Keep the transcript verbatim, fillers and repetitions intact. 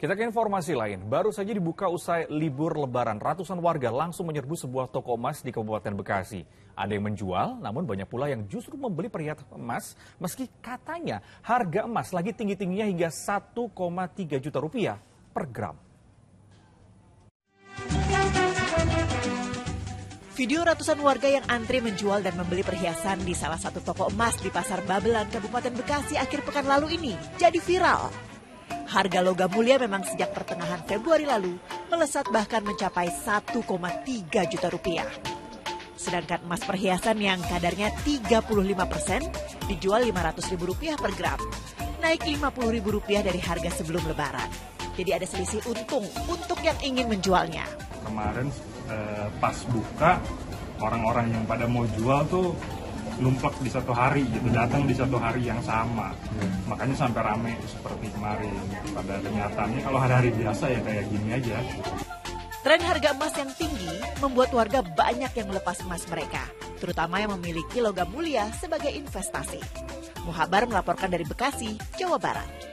Kita ke informasi lain. Baru saja dibuka usai libur lebaran, ratusan warga langsung menyerbu sebuah toko emas di Kabupaten Bekasi. Ada yang menjual, namun banyak pula yang justru membeli perhiasan emas meski katanya harga emas lagi tinggi-tingginya hingga satu koma tiga juta rupiah per gram. Video ratusan warga yang antri menjual dan membeli perhiasan di salah satu toko emas di Pasar Babelan, Kabupaten Bekasi akhir pekan lalu ini jadi viral. Harga logam mulia memang sejak pertengahan Februari lalu melesat bahkan mencapai satu koma tiga juta rupiah. Sedangkan emas perhiasan yang kadarnya tiga puluh lima persen dijual lima ratus ribu rupiah per gram, naik lima puluh ribu rupiah dari harga sebelum lebaran. Jadi ada selisih untung untuk yang ingin menjualnya. Kemarin eh, pas buka, orang-orang yang pada mau jual tuh numplek di satu hari gitu, datang di satu hari yang sama. Hmm. Makanya sampai rame seperti kemarin. Pada kenyataannya kalau hari-hari biasa ya kayak gini aja. Tren harga emas yang tinggi membuat warga banyak yang melepas emas mereka, terutama yang memiliki logam mulia sebagai investasi. Muhabar melaporkan dari Bekasi, Jawa Barat.